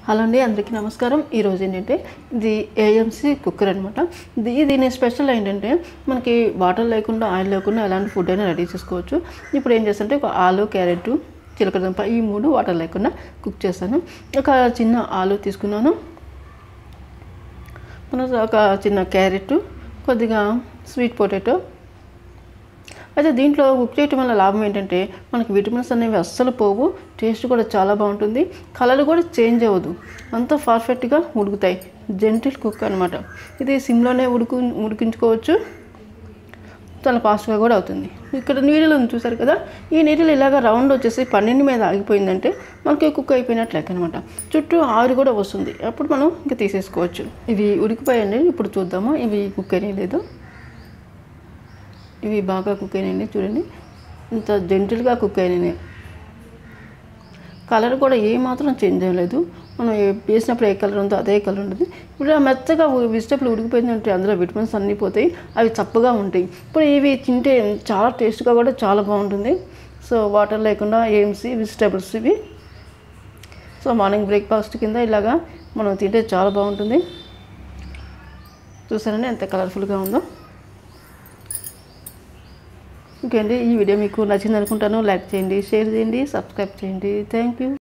Hello అండి, అందరికీ నమస్కారం. ఈరోజు ఏంటంటే ఇది ఏఎంసీ కుక్కర్ అనమాట. దీని స్పెషల్ ఏంటంటే మనకి వాటర్ లేకుండా ఆయిల్ లేకుండా ఎలాంటి ఫుడ్ అయినా రెడీ చేసుకోవచ్చు. ఇప్పుడు ఏం చేస్తానంటే ఒక ఆలు, క్యారెట్, చిలకడదుంప ఈ 3 వాటర్ లేకుండా కుక్ చేస్తాను. ఒక చిన్న ఆలు తీసుకున్నాను, ఒక చిన్న క్యారెట్, కొద్దిగా స్వీట్ పొటాటో. అయితే దీంట్లో కుక్ చేయటం వల్ల లాభం ఏంటంటే మనకి విటమిన్స్ అనేవి అస్సలు పోవు, టేస్ట్ కూడా చాలా బాగుంటుంది, కలర్ కూడా చేంజ్ అవ్వదు, అంతా పర్ఫెక్ట్గా ఉడుకుతాయి. జెంటిల్ కుక్ అనమాట. ఇది సిమ్లోనే ఉడికించుకోవచ్చు, చాలా ఫాస్ట్గా కూడా అవుతుంది. ఇక్కడ నీళ్ళు చూసారు కదా, ఈ నీళ్ళు ఇలాగ రౌండ్ వచ్చేసి 12 మీద ఆగిపోయిందంటే మనకి కుక్ అయిపోయినట్లు లెక్క అనమాట. చుట్టూ ఆరు కూడా వస్తుంది, అప్పుడు మనం ఇంకా తీసేసుకోవచ్చు. ఇవి ఉడికిపోయండి. ఇప్పుడు చూద్దాము ఇవి కుక్ అయినాయి లేదు. ఇవి బాగా కుక్ అయినాయండి, చూడండి ఇంత జెంటిల్గా కుక్ అయినాయి. కలర్ కూడా ఏమాత్రం చేంజ్ అవ్వలేదు, మనం వేసినప్పుడు ఏ కలర్ ఉందో అదే కలర్ ఉంటుంది. ఇప్పుడు మెత్తగా వెజిటబుల్ ఉడికిపోయిందంటే అందులో విటమిన్స్ అన్నీ పోతాయి, అవి చప్పగా ఉంటాయి. ఇప్పుడు ఇవి తింటే చాలా టేస్ట్గా కూడా చాలా బాగుంటుంది. సో వాటర్ లేకుండా ఏఎంసీ వెజిటబుల్స్ ఇవి. సో మార్నింగ్ బ్రేక్ఫాస్ట్ కింద ఇలాగా మనం తింటే చాలా బాగుంటుంది. చూసారండి ఎంత కలర్ఫుల్గా ఉందో. ఓకే అండి, ఈ వీడియో మీకు నచ్చింది అనుకుంటాను. లైక్ చేయండి, షేర్ చేయండి, సబ్స్క్రైబ్ చేయండి. Thank you.